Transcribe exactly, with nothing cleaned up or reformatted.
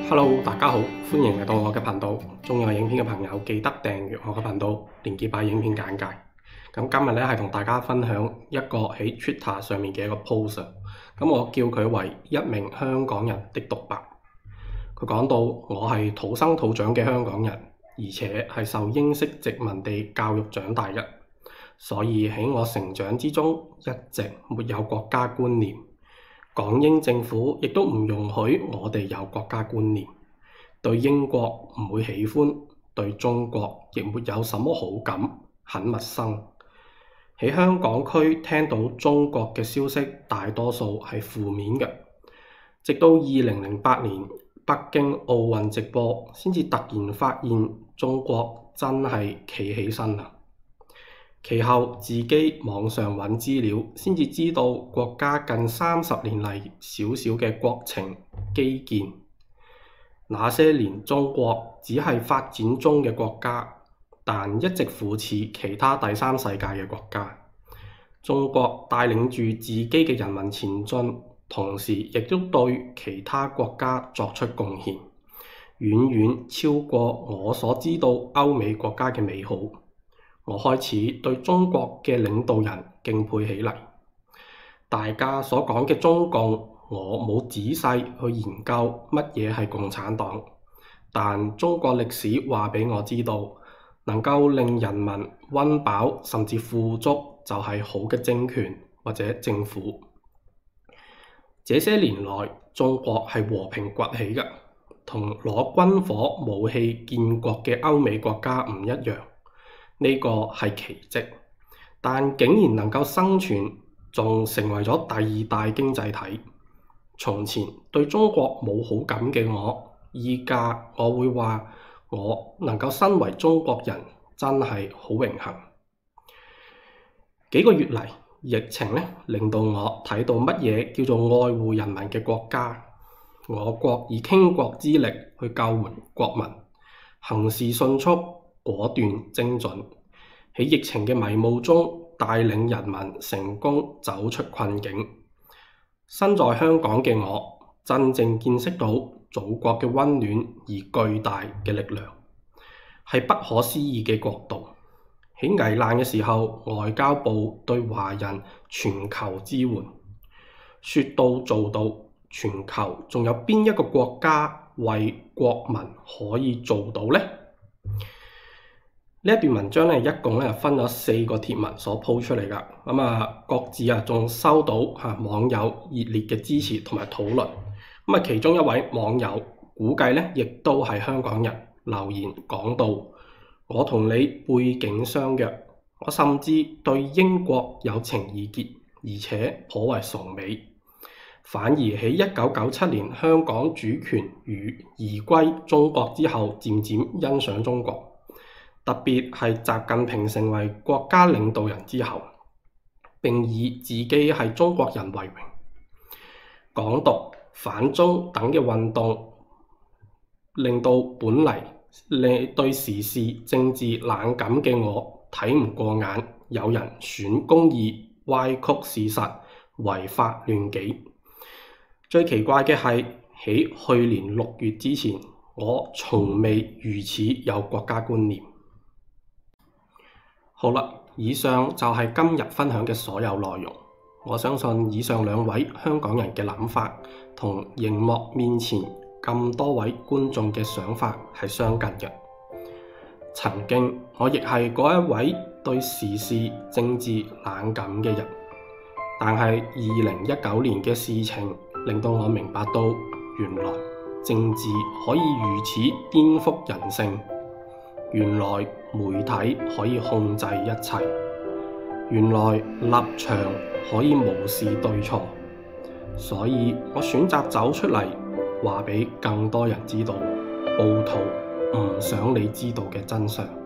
Hello，大家好，歡迎嚟到我嘅頻道。鍾意我影片嘅朋友記得訂閱我嘅頻道，連結喺影片簡介。咁今日咧係同大家分享一個喺 Twitter 上面嘅一個 post。咁我叫佢為一名香港人的獨白。佢講到我係土生土長嘅香港人，而且係受英式殖民地教育長大嘅，所以喺我成長之中一直沒有國家觀念。港英政府亦都唔容許我哋有國家觀念，對英國唔會喜歡，對中國亦沒有什麼好感，很陌生。喺香港區聽到中國嘅消息，大多數係負面嘅。直到二零零八年北京奧運直播，先至突然發現中國真係企起身啦。其後自己網上揾資料，先至知道國家近三十年嚟小小嘅國情基建。那些年中國只係發展中嘅國家，但一直扶持其他第三世界嘅國家。中國帶領住自己嘅人民前進，同時亦都對其他國家作出貢獻，遠遠超過我所知道歐美國家嘅美好。我開始對中國嘅領導人敬佩起嚟。大家所講嘅中共，我冇仔細去研究乜嘢係共產黨，但中國歷史話俾我知道，能夠令人民溫飽甚至富足，就係好嘅政權或者政府。這些年來，中國係和平崛起嘅，同攞軍火武器建國嘅歐美國家唔一樣。呢個係奇蹟，但竟然能夠生存，仲成為咗第二大經濟體。從前對中國冇好感嘅我，依家我會話我能夠身為中國人真係好榮幸。幾個月嚟，疫情呢令到我睇到乜嘢叫做愛護人民嘅國家。我國以傾國之力去救援國民，行事迅速果斷精準，喺疫情嘅迷霧中帶領人民成功走出困境。身在香港嘅我，真正見識到祖國嘅溫暖而巨大嘅力量，係不可思議嘅國度。喺危難嘅時候，外交部對華人全球支援，說到做到。全球仲有邊一個國家為國民可以做到呢？呢一段文章咧，一共咧分咗四個貼文所鋪出嚟㗎。咁啊，各自啊仲收到嚇網友熱烈嘅支持同埋討論。咁啊，其中一位網友估計咧，亦都係香港人，留言講到：我同你背景相若，我甚至對英國有情意結，而且頗為崇美。反而喺一九九七年香港主權與移歸中國之後，漸漸欣賞中國。特別係習近平成為國家領導人之後，並以自己係中國人為榮。港獨、反中等嘅運動，令到本嚟對時事政治冷感嘅我睇唔過眼，有人損公義、歪曲事實、違法亂紀。最奇怪嘅係喺去年六月之前，我從未如此有國家觀念。好啦，以上就係今日分享嘅所有內容。我相信以上兩位香港人嘅諗法，同熒幕面前咁多位觀眾嘅想法係相近嘅。曾經我亦係嗰一位對時事政治冷感嘅人，但係二零一九年嘅事情令到我明白到，原來政治可以如此顛覆人性，原來媒體可以控制一切，原來立場可以無視對錯，所以我選擇走出嚟，話俾更多人知道暴徒唔想你知道嘅真相。